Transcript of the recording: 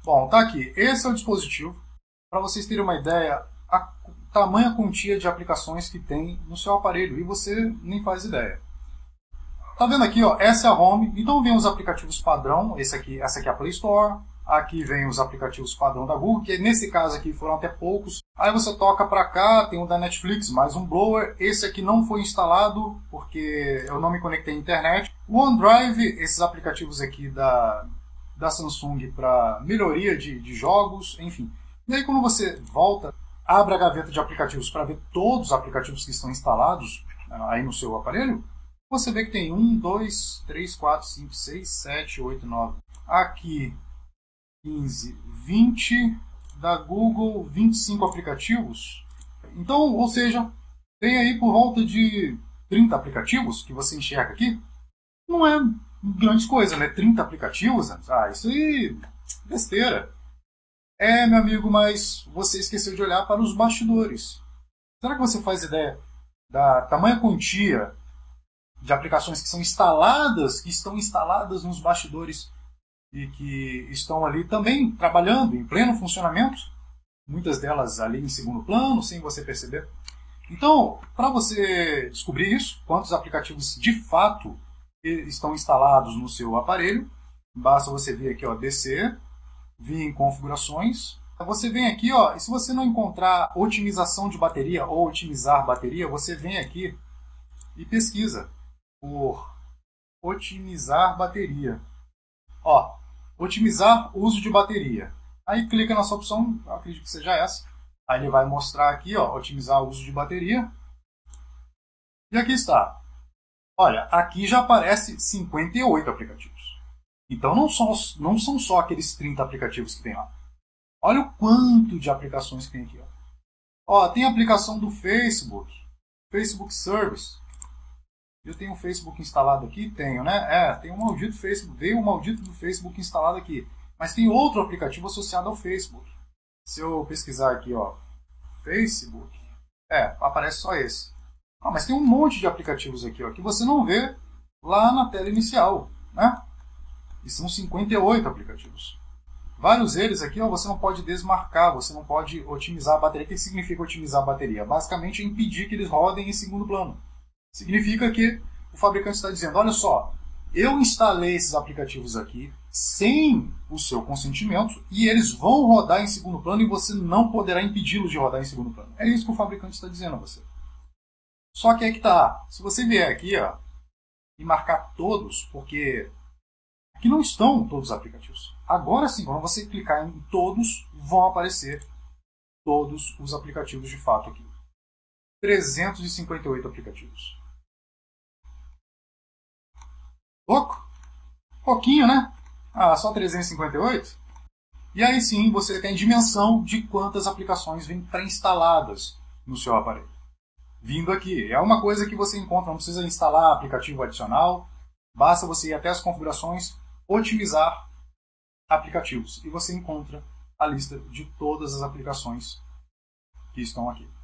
Bom, tá aqui. Esse é o dispositivo. Para vocês terem uma ideia, a tamanha quantia de aplicações que tem no seu aparelho. E você nem faz ideia. Tá vendo aqui, ó? Essa é a home. Então vem os aplicativos padrão. Essa aqui é a Play Store. Aqui vem os aplicativos padrão da Google, que nesse caso aqui foram até poucos. Aí você toca para cá, tem o da Netflix, mais um blower. Esse aqui não foi instalado porque eu não me conectei à internet. O OneDrive, esses aplicativos aqui da Samsung para melhoria de jogos, enfim. E aí quando você volta, abre a gaveta de aplicativos para ver todos os aplicativos que estão instalados aí no seu aparelho, você vê que tem 1, 2, 3, 4, 5, 6, 7, 8, 9. Aqui 15, 20, da Google 25 aplicativos. Então, ou seja, tem aí por volta de 30 aplicativos que você enxerga aqui. Não é grandes coisas, né? 30 aplicativos? Ah, isso aí, besteira. É, meu amigo, mas você esqueceu de olhar para os bastidores. Será que você faz ideia da tamanha quantia de aplicações que estão instaladas nos bastidores e que estão ali também trabalhando em pleno funcionamento, muitas delas ali em segundo plano, sem você perceber. Então, para você descobrir isso, quantos aplicativos de fato estão instalados no seu aparelho, basta você vir aqui, ó, descer, vir em configurações, você vem aqui, ó, e se você não encontrar otimização de bateria ou otimizar bateria, você vem aqui e pesquisa por otimizar bateria. Ó, otimizar uso de bateria. Aí clica nessa opção, eu acredito que seja essa. Aí ele vai mostrar aqui, ó, otimizar o uso de bateria. E aqui está. Olha, aqui já aparece 58 aplicativos. Então não são só aqueles 30 aplicativos que tem lá. Olha o quanto de aplicações que tem aqui. Ó, tem a aplicação do Facebook, Facebook Service. Eu tenho o Facebook instalado aqui? Tenho, né? Tem um maldito Facebook, veio o maldito do Facebook instalado aqui. Mas tem outro aplicativo associado ao Facebook. Se eu pesquisar aqui, ó, Facebook, aparece só esse. Ah, mas tem um monte de aplicativos aqui, ó, que você não vê lá na tela inicial, né? E são 58 aplicativos. Vários deles aqui, ó, você não pode desmarcar, você não pode otimizar a bateria. O que significa otimizar a bateria? Basicamente é impedir que eles rodem em segundo plano. Significa que o fabricante está dizendo, olha só, eu instalei esses aplicativos aqui sem o seu consentimento e eles vão rodar em segundo plano e você não poderá impedi-los de rodar em segundo plano. É isso que o fabricante está dizendo a você. Só que é que tá, se você vier aqui, ó, e marcar todos, porque aqui não estão todos os aplicativos. Agora sim, quando você clicar em todos, vão aparecer todos os aplicativos de fato aqui. 358 aplicativos. Pouco? Pouquinho, né? Ah, só 358? E aí sim você tem dimensão de quantas aplicações vêm pré-instaladas no seu aparelho. Vindo aqui. É uma coisa que você encontra, não precisa instalar aplicativo adicional. Basta você ir até as configurações, otimizar aplicativos. E você encontra a lista de todas as aplicações que estão aqui.